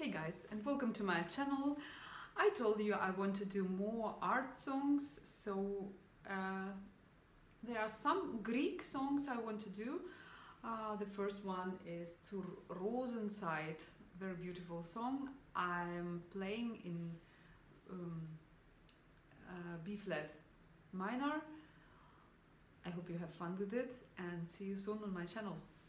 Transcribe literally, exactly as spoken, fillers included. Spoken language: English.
Hey guys, and welcome to my channel. I told you I want to do more art songs, so uh, there are some Greek songs I want to do. Uh, the first one is Zur Rosenzeit, very beautiful song. I'm playing in um, uh, B flat minor. I hope you have fun with it and see you soon on my channel.